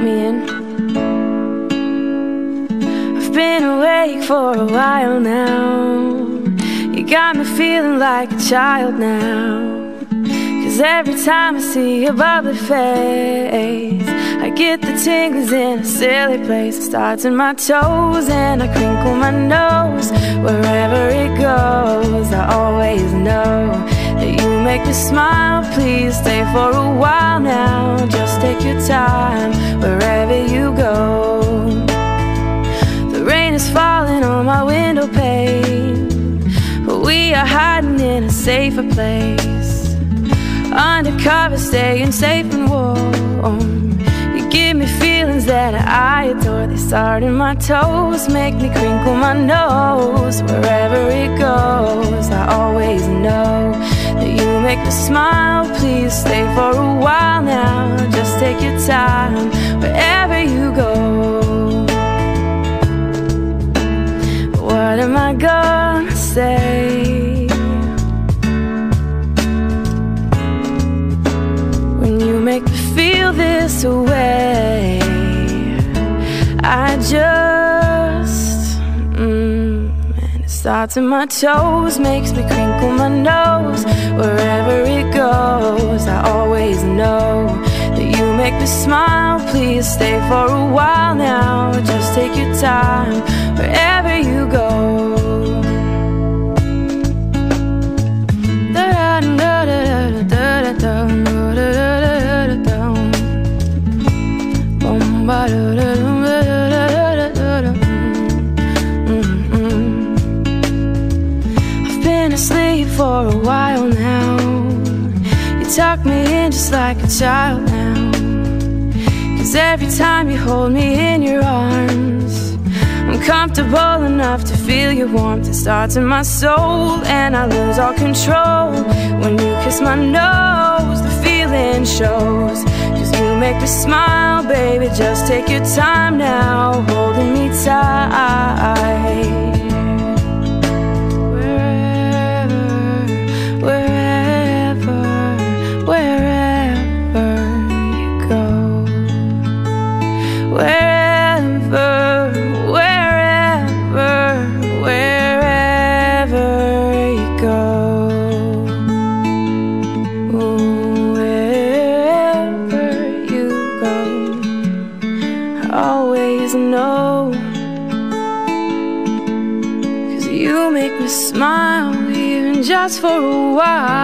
me in. I've been awake for a while now. You got me feeling like a child now. 'Cause every time I see your bubbly face, I get the tingles in a silly place. It starts in my toes and I crinkle my nose. Wherever it goes, I always know that you make me smile. Please stay for a while now. Just take your time wherever you go. The rain is falling on my window pane, but we are hiding in a safer place. Undercover, staying safe and warm. You give me feelings that I adore. They start in my toes, make me crinkle my nose. Wherever it goes, I always know that you make me smile. Please stay for a while now. Just take your time wherever you go. What am I gonna say? Make me feel this way. I just and it starts in my toes, makes me crinkle my nose. Wherever it goes, I always know that you make me smile. Please stay for a while now. Just take your time wherever you go. I've been asleep for a while now. You tuck me in just like a child now. 'Cause every time you hold me in your arms, I'm comfortable enough to feel your warmth. It starts in my soul and I lose all control. When you kiss my nose, the feeling shows. 'Cause you make me smile, baby, just take your time now, holding me tight. Wherever you go. Wherever you go. Wherever you go, I always know. 'Cause you make me smile, even just for a while.